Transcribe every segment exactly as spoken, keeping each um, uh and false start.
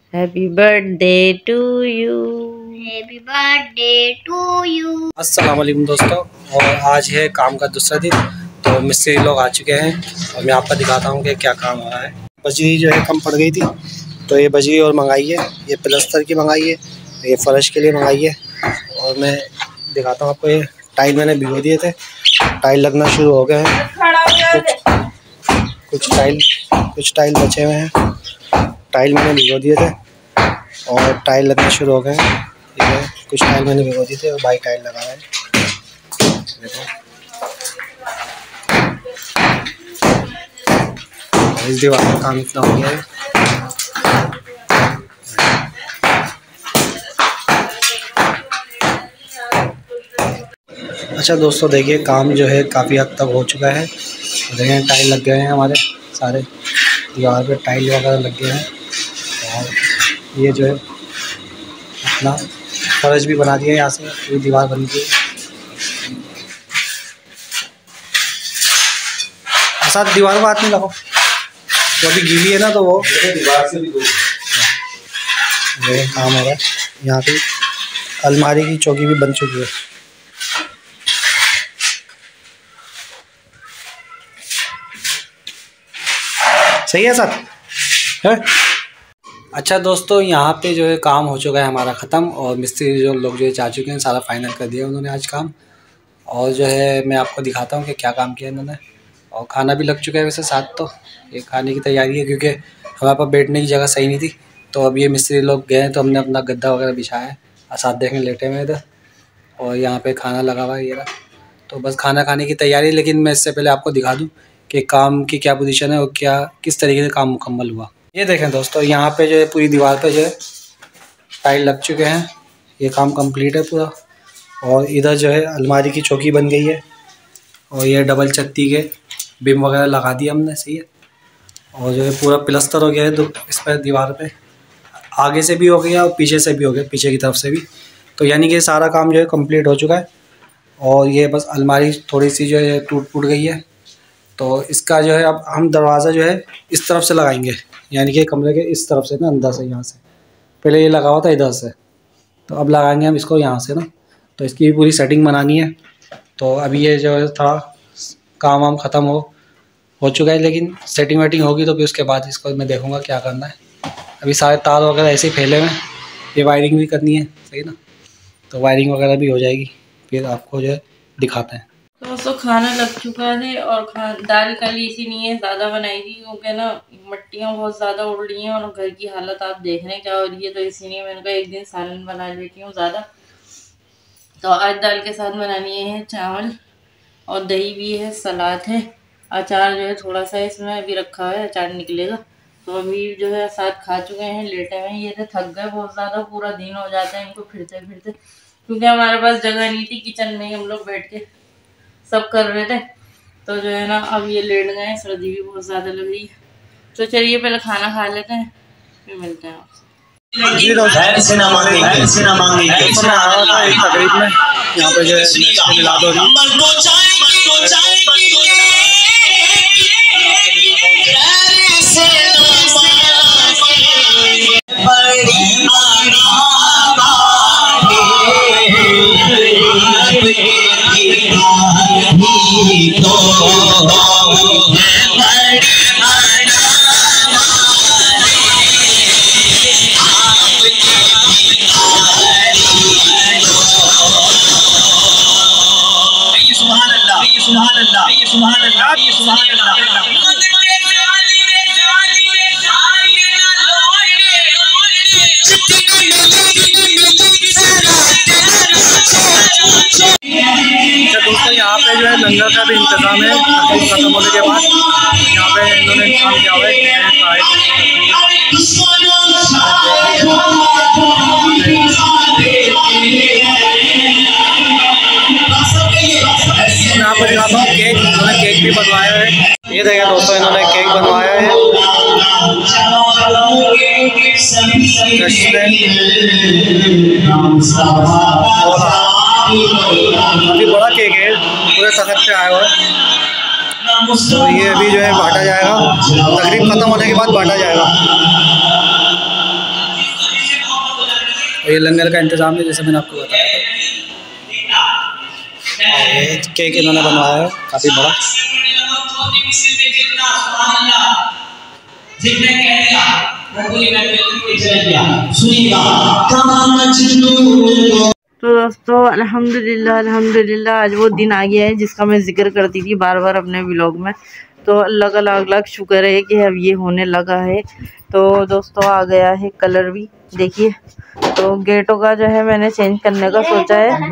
Happy birthday to you. Happy birthday to you. अस्सलाम वालेकुम दोस्तों, और आज है काम का दूसरा दिन। तो मिस्त्री लोग आ चुके हैं और मैं आपको दिखाता हूँ कि क्या काम हो रहा है। बजरी जो है कम पड़ गई थी, तो ये बजरी और मंगाई है, ये प्लास्टर की मंगाई है, ये फर्श के लिए मंगाई है। और मैं दिखाता हूँ आपको, ये टाइल मैंने भिगो दिए थे, टाइल लगना शुरू हो गए हैं। कुछ कुछ टाइल कुछ टाइल बचे हुए हैं, टाइल मैंने भिगो दिए थे और टाइल लगना शुरू हो गए हैं। ठीक है, कुछ टाइल मैंने भिगो दी थी और भाई टाइल लगा है। देखो इस दीवार का काम इतना हो गया है। अच्छा दोस्तों, देखिए काम जो है काफ़ी हद तक हो चुका है। देखिए टाइल लग गए हैं, हमारे सारे दीवार पे टाइल वगैरह लग गए हैं। और ये जो है अपना फर्श भी बना दिया है, यहाँ से पूरी दीवार बन गई। साथ दीवार को हाथ नहीं लगाओ, तो अभी गीली है ना, तो वो दीवार से भी दूर काम हो रहा है। यहाँ पे अलमारी की चौकी भी बन चुकी है। सही है सर है? अच्छा दोस्तों, यहाँ पे जो है काम हो चुका है हमारा ख़त्म, और मिस्त्री जो लोग जो है जा चुके हैं, सारा फाइनल कर दिया उन्होंने आज काम। और जो है मैं आपको दिखाता हूँ कि क्या काम किया इन्होंने। और खाना भी लग चुका है वैसे साथ, तो ये खाने की तैयारी है, क्योंकि हमारे पास बैठने की जगह सही नहीं थी। तो अब ये मिस्त्री लोग गए हैं, तो हमने अपना गद्दा वगैरह बिछाया है और साथ देखने लेटे हुए इधर। और यहाँ पे खाना लगा हुआ है ये रहा, तो बस खाना खाने की तैयारी। लेकिन मैं इससे पहले आपको दिखा दूँ कि काम की क्या पोजीशन है और क्या किस तरीके से काम मुकम्मल हुआ। ये देखें दोस्तों, यहाँ पे जो है पूरी दीवार पे जो है टाइल लग चुके हैं, ये काम कंप्लीट है पूरा। और इधर जो है अलमारी की चौकी बन गई है, और ये डबल चत्ती के बिम वगैरह लगा दिया हमने, सही है। और जो है पूरा प्लास्टर हो गया है तो इस पर दीवार पे आगे से भी हो गया और पीछे से भी हो गया, पीछे की तरफ से भी। तो यानी कि सारा काम जो है कंप्लीट हो चुका है। और ये बस अलमारी थोड़ी सी जो है टूट फूट गई है, तो इसका जो है अब हम दरवाज़ा जो है इस तरफ से लगाएंगे, यानी कि कमरे के इस तरफ से ना, अंदर से, यहाँ से। पहले ये लगा हुआ था इधर से, तो अब लगाएंगे हम इसको यहाँ से ना। तो इसकी भी पूरी सेटिंग बनानी है। तो अभी ये जो है थोड़ा काम वाम ख़त्म हो हो चुका है, लेकिन सेटिंग वेटिंग होगी तो फिर उसके बाद इसको मैं देखूँगा क्या करना है। अभी सारे तार वगैरह ऐसे ही फैले हुए हैं, ये वायरिंग भी करनी है, सही ना। तो वायरिंग वगैरह भी हो जाएगी, फिर आपको जो है दिखाते हैं। तो दोस्तों खाना लग चुका है, और खा दाल कल इसी नहीं है ज़्यादा बनाई थी, क्योंकि ना मट्टियाँ बहुत ज़्यादा उड़ रही हैं और घर की हालत आप देख रहे हैं क्या हो रही है। तो इसीलिए मैंने कहा एक दिन सालन बना लेती हूँ ज़्यादा। तो आज दाल के साथ बनानी है चावल, और दही भी है, सलाद है, अचार जो है थोड़ा सा इसमें अभी रखा है, अचार निकलेगा। तो अभी जो है साथ खा चुके हैं, लेटे हुए हैं। ये तो थक गए बहुत ज़्यादा, पूरा दिन हो जाता है इनको फिरते फिरते, क्योंकि हमारे पास जगह नहीं थी। किचन में ही हम लोग बैठ के सब कर रहे थे। तो जो है ना अब ये लेट गए, सर्दी भी बहुत ज़्यादा लग रही है। तो चलिए पहले खाना खा लेते हैं, फिर मिलते हैं आपसे। जी दोस्तों, तकरीब में यहाँ पे जो है मिलाद हो रही है। दोस्तों यहाँ पे जो है लंगर का भी इंतजाम है, तकरीब खत्म होने के बाद यहाँ पे इन्होंने काम किया हुआ है। मैं आपको दिखाता हूँ केक, इन्होंने केक भी बनवाया है। ये देखिए दोस्तों, इन्होंने केक बनवाया है, काफ़ी बड़ा केक है, पूरे तखत पे आया हुआ है। तो ये अभी जो है बांटा जाएगा, तकरीब ख़त्म होने के बाद बांटा जाएगा। और ये लंगर का इंतज़ाम है जैसे मैंने आपको बताया था। और ये केक इन्होंने बनवाया है काफ़ी बड़ा। तो दोस्तों अल्हम्दुलिल्लाह अल्हम्दुलिल्लाह आज वो दिन आ गया है जिसका मैं जिक्र करती थी बार बार अपने व्लॉग में। तो अल्लाह का लाख लाख शुक्र है कि अब ये होने लगा है। तो दोस्तों आ गया है कलर भी, देखिए। तो गेटों का जो है मैंने चेंज करने का सोचा है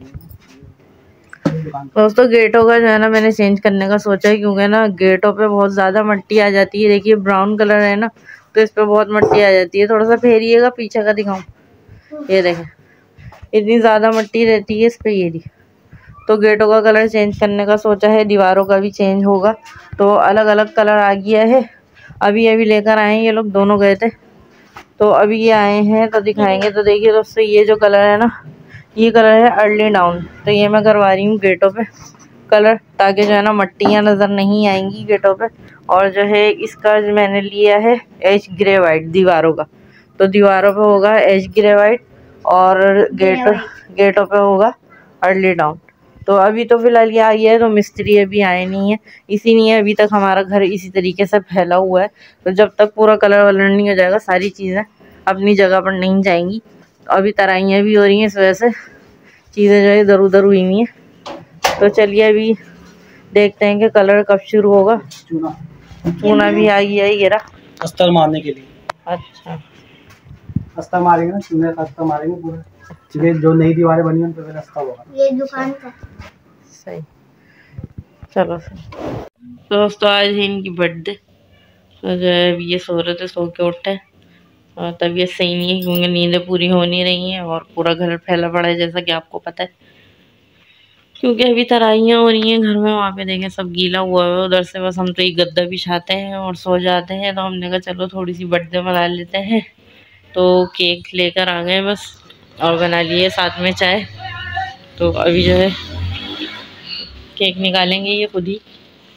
दोस्तों, गेटों का जो है ना मैंने चेंज करने का सोचा है, क्योंकि ना गेटों पे बहुत ज़्यादा मिट्टी आ जाती है। देखिए ब्राउन कलर है ना, तो इस पे बहुत मिट्टी आ जाती है। थोड़ा सा फेरिएगा, पीछे का दिखाऊं, ये देखें इतनी ज़्यादा मिट्टी रहती है इस पे, ये दी। तो गेटों का कलर चेंज करने का सोचा है, दीवारों का भी चेंज होगा। तो अलग अलग कलर आ गया है, अभी अभी लेकर आए हैं ये लोग, दोनों गए थे तो अभी ये आए हैं तो दिखाएंगे। तो देखिए दोस्तों ये जो कलर है ना, ये कलर है अर्ली डाउन। तो ये मैं करवा रही हूँ गेटों पे कलर, ताकि जो है ना मट्टियाँ नज़र नहीं आएंगी गेटों पे। और जो है इसका जो मैंने लिया है एच ग्रे वाइट दीवारों का, तो दीवारों पे होगा एच ग्रे वाइट और गेट गेटों पे होगा अर्ली डाउन। तो अभी तो फिलहाल ये आ गया है, तो मिस्त्री अभी आए नहीं है, इसीलिए अभी तक हमारा घर इसी तरीके से फैला हुआ है। तो जब तक पूरा कलर वलर नहीं हो जाएगा सारी चीज़ें अपनी जगह पर नहीं जाएंगी। अभी तराइयाँ भी हो रही हैं, इस वजह से चीज़ें जो है इधर उधर हुई हुई हैं। तो चलिए अभी देखते हैं कि कलर कब शुरू होगा। चूना चूना भी आ गया है, ये रहा अस्तर मारने के लिए। अच्छा अस्तर मारेंगे ना, चूने का अस्तर मारेंगे पूरा, क्योंकि जो नई दीवारें बनी हैं उन पे अस्तर होगा। ये दुकान का सही, चलो सही। तो दोस्तों आज है इनकी बर्थडे। तो जो है ये सो रहे थे, सो के उठे और तबीयत सही नहीं है, क्योंकि नींदें पूरी हो नहीं रही हैं और पूरा घर फैला पड़ा है जैसा कि आपको पता है। क्योंकि अभी तराइयाँ हो रही हैं घर में, वहाँ पे देखें सब गीला हुआ है उधर से। बस हम तो एक गद्दा बिछाते हैं और सो जाते हैं। तो हमने कहा चलो थोड़ी सी बर्थडे मना लेते हैं। तो केक लेकर आ गए बस, और बना लिए साथ में चाय। तो अभी जो है केक निकालेंगे ये खुद ही,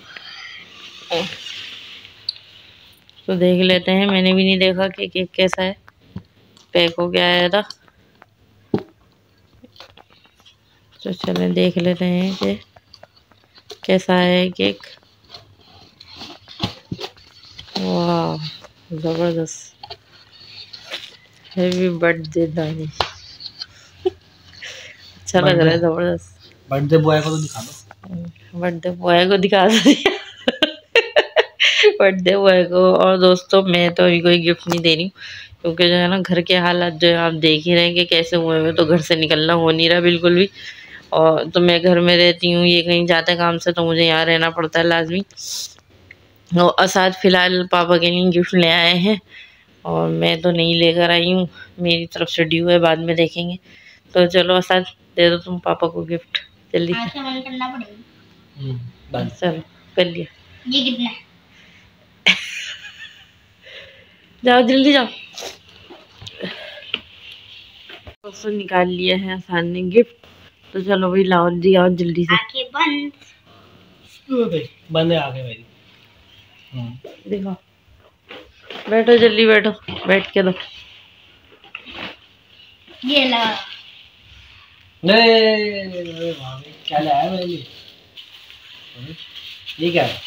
तो देख लेते हैं। मैंने भी नहीं देखा कि केक कैसा है, पैक हो गया आया था। तो चलें देख लेते हैं कि कैसा है केक। वाह ज़बरदस्त, हैप्पी बर्थडे दानिश। अच्छा लग रहा है, ज़बरदस्त। बर्थडे बॉय को तो दिखा दो, बर्थडे बॉय को दिखा दो बर्थडे बॉय को। और दोस्तों मैं तो अभी कोई गिफ्ट नहीं दे रही हूँ, क्योंकि जो है ना घर के हालात जो है आप देख ही रहे हैं कि कैसे हुए हैं। तो घर से निकलना हो नहीं रहा बिल्कुल भी। और तो मैं घर में रहती हूँ, ये कहीं जाते हैं काम से, तो मुझे यहाँ रहना पड़ता है लाजमी। और असाद फ़िलहाल पापा के लिए गिफ्ट ले आए हैं और मैं तो नहीं लेकर आई हूँ, मेरी तरफ से ड्यू है, बाद में देखेंगे। तो चलो असाद दे दो तुम पापा को गिफ्ट जल्दी से। करना पड़ेगा। चलो कर लिया, ये कितना है? जाओ जल्दी जाओ। तो निकाल लिया है आसान ने गिफ्ट। तो चलो भाई लाओ जी, आओ जल्दी से। आंखें बंद, बंद है आगे मेरी। देखो बैठो, जल्दी बैठो, बैठ के दो। ये ला। नहीं क्या लाया मेरे लिए? ये क्या है?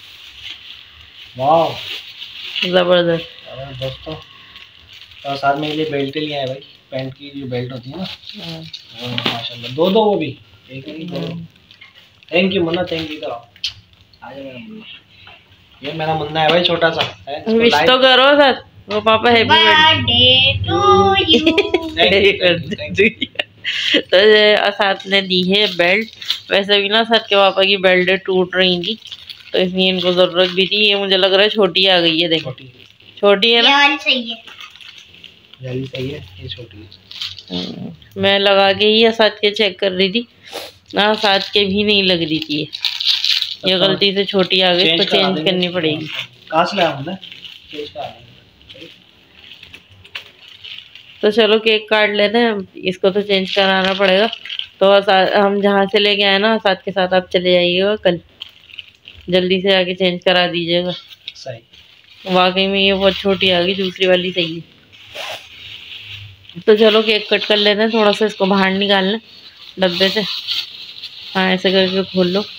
वाह जबरदस्त। दोस्तों तो साथ में ये बेल्ट लिया है भाई, पैंट की जो बेल्ट होती है ना, माशाल्लाह। दो दो वो भी, एक नहीं दो। थैंक यू मुन्ना, थैंक यू। आ जा मेरा मुन्ना, ये मेरा मुन्ना है भाई, छोटा सा है। विश तो करो सर, वो पापा हैप्पी बर्थडे टू बर्थडे। तो असाद ने दी है बेल्ट। वैसे भी ना असाद के पापा की बेल्ट टूट रही थी, तो इसलिए इनको जरूरत भी थी। ये मुझे लग रहा है छोटी आ गई है, देखो छोटी है ना। ये वाली सही है, ये वाली सही है, ये छोटी है। मैं लगा के ही असाद के चेक कर रही थी ना, असाद के भी नहीं लग रही थी। ये ये गलती से छोटी आ गई, तो चेंज करनी पड़ेगी। कहाँ से लाया हमने? चेंज करा देंगे। तो चलो केक काट लेते हैं, इसको तो चेंज कराना पड़ेगा। तो हम जहाँ से लेके आए ना साथ के साथ आप चले जाइएगा कल, जल्दी से आके चेंज करा दीजिएगा। सही, वाकई में ये बहुत छोटी आ गई, दूसरी वाली सही है। तो चलो केक कट कर लेते हैं, थोड़ा सा इसको बाहर निकालना डब्बे से। हाँ ऐसे करके खोल लो।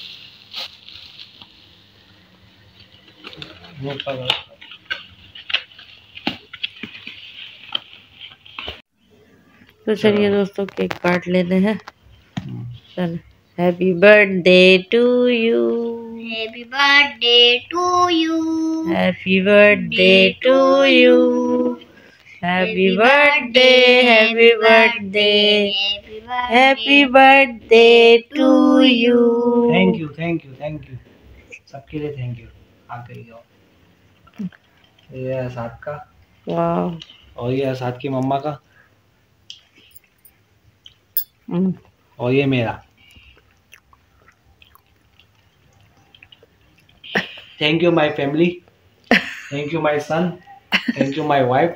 तो चलिए दोस्तों केक काट लेते हैं। चल happy birthday to you, happy birthday to you, happy birthday to you, happy birthday, happy birthday, happy birthday to you. Thank you thank you thank you सबके लिए थैंक यू। आगे जाओ। ये है साथ का। वाह। और ये है साथ की मम्मा का। हम्म। और ये मेरा। Thank you my family, thank you my son, thank you my wife,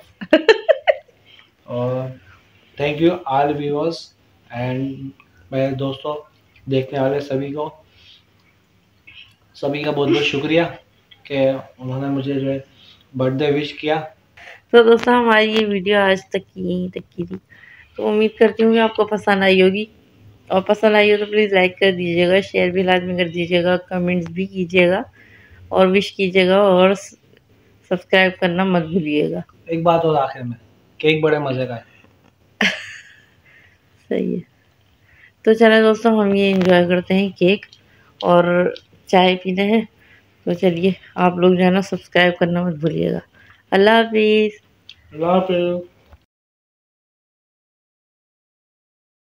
और thank you all viewers and मेरे दोस्तों देखने वाले सभी को, सभी का बहुत बहुत शुक्रिया कि उन्होंने मुझे जो है बर्थडे विश किया। तो दोस्तों हमारी ये वीडियो आज तक की यहीं तक की थी, तो उम्मीद करती हूँ कि आपको पसंद आई होगी, और पसंद आई हो तो प्लीज़ लाइक कर दीजिएगा, शेयर भी लाजमी कर दीजिएगा, कमेंट्स भी कीजिएगा और विश कीजिएगा, और सब्सक्राइब करना मत भूलिएगा। एक बात और आखिर में, केक बड़े मज़े का है। सही है। तो चलो दोस्तों हम ये एंजॉय करते हैं केक और चाय पीते हैं। तो चलिए आप लोग जो है ना सब्सक्राइब करना मत भूलिएगा। अल्लाह हाफिज़। अल्लाह हाफिज़।